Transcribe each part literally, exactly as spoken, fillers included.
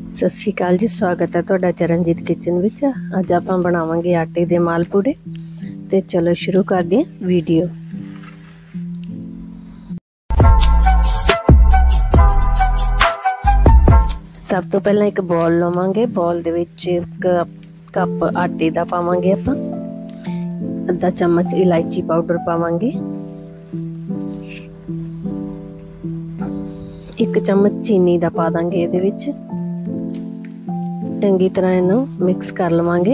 सत श्री अकाल जी, स्वागत है तुहाडा चरणजीत किचन विच। अज आपां बनावांगे आटे दे मालपूड़े। ते चलो शुरू करदे हां वीडियो। सब तो पहलां एक बॉल लवांगे। बॉल दे विच एक कप आटे दा पावांगे आपां। अद्धा चम्मच इलायची पाउडर पावांगे। एक चम्मच चीनी दा पा दांगे इहदे विच। चंगी तरह इनू मिक्स कर लवांगे।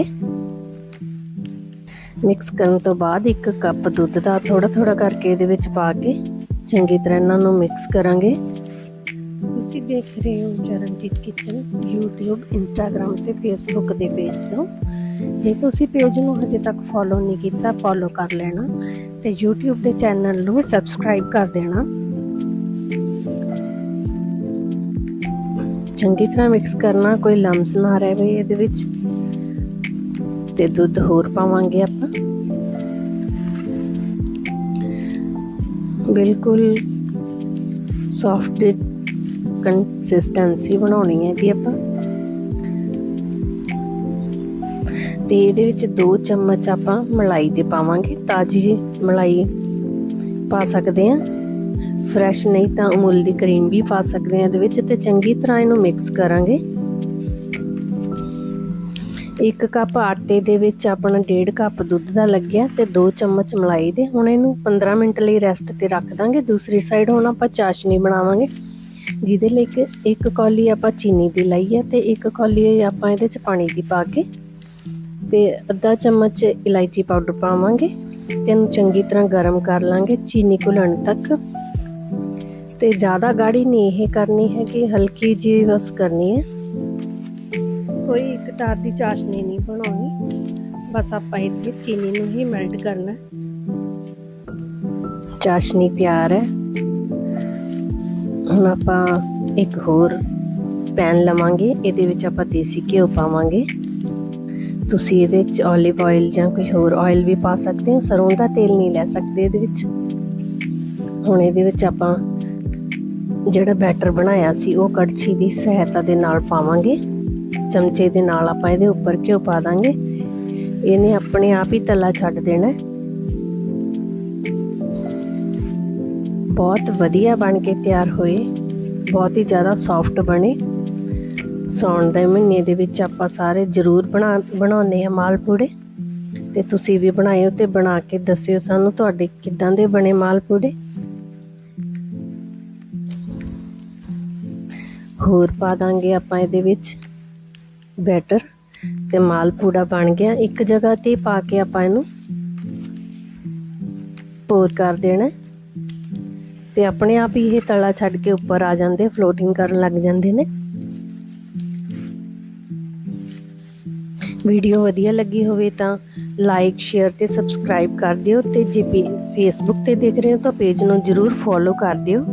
मिक्स करने तो बाद एक कप दुध दा थोड़ा थोड़ा करके इहदे विच पा के चंगी तरह इन्हां नू मिक्स करांगे। तुसीं देख रहे हो चरणजीत किचन यूट्यूब, इंस्टाग्राम ते फेसबुक दे पेज तो। जे तुसीं पेज नू हजे तक फॉलो नहीं कीता, फॉलो कर लेना ते यूट्यूब दे चैनल नू सबसक्राइब कर देना। चंगी तरह मिक्स करना, कोई लम्स ना रहे इहदे विच। ते दुध होर पावांगे आपां। बिल्कुल सॉफ्ट कंसिस्टेंसी बनाउणी है जी आपां। ते इहदे विच दो चम्मच आपां मलाई दे पावांगे। ताजी जी मलाई पा सकदे हां, फ्रैश नहीं तो अमूल दी क्रीम भी पा सकते हैं। इहदे ते चंगी तरह इनू मिक्स करांगे। एक कप आटे दे विच अपना डेढ़ कप दुध दा लग्या ते दो चम्मच मलाई दे। हुण इनू पंद्रह मिनट लई रेस्ट ते रख दांगे। दूसरी साइड हुण आपां चाशनी बनावांगे, जिहदे लई एक कौली आपां चीनी दी लई है ते एक कौली आपां इहदे च पानी दी पा के ते अद्धा चम्मच इलायची पाउडर पावांगे ते इनू चंगी तरह गर्म कर लांगे चीनी घुलण तक। ते ज़्यादा गाढ़ी नहीं यह करनी है कि हल्की जी बस करनी है। कोई एक तार की चाशनी नहीं बनानी, बस आप इतनी चीनी नू ही मेल्ट करना। चाशनी तैयार है। हुण आपां एक होर पैन लवांगे। इहदे विच आपां देसी घिओ पावांगे। तुसीं इहदे विच ऑलिव ऑयल जां कोई होर ऑयल भी पा सकते हो। सरों दा तेल नहीं लै सकदे इहदे विच। हुण इहदे विच आपां ਜਿਹੜਾ बैटर बनाया सी वो कड़छी की सहायता दे नाल पावांगे। चमचे दे नाल आपां इहदे उपर घिओ पा दांगे। इहने अपने आप ही तला छड्ड देना। बहुत वधिया बन के तैयार होए, बहुत ही ज़्यादा सॉफ्ट बने। सौण दे महीने दे विच आपां सारे जरूर बना बनाउने आ मालपूड़े। ते तुसीं भी बनाइओ ते बना के दस्सिओ सानूं तुहाडे किदां दे बने मालपूड़े। होर पा दांगे आपां इहदे विच बैटर ते मालपूड़ा बन गया। एक जगह ते पा के आपां इहनूं पोर कर देना ते अपने आप ही ये तला छड्ड के उपर आ जांदे, फ्लोटिंग करन लग जांदे ने। वीडियो वधिया लगी होवे तां लाइक, शेयर ते सबसक्राइब कर दिओ ते जे फेसबुक ते देख रहे हो तो पेज नूं जरूर फॉलो कर दिओ।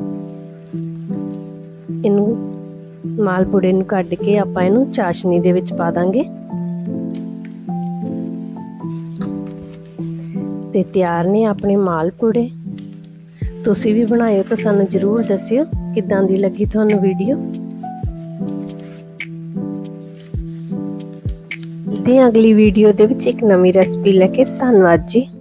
इनू मालपूड़े नूं कढ के आपां इनू चाशनी दे विच पा दांगे ते तैयार ने अपने मालपूड़े। तुसीं भी बनाइओ तो सानूं जरूर दस्सिओ किदां दी लगी तुहानूं वीडियो। मिलदे हां अगली वीडियो दे विच एक नवीं रेसिपी लैके। धन्नवाद जी।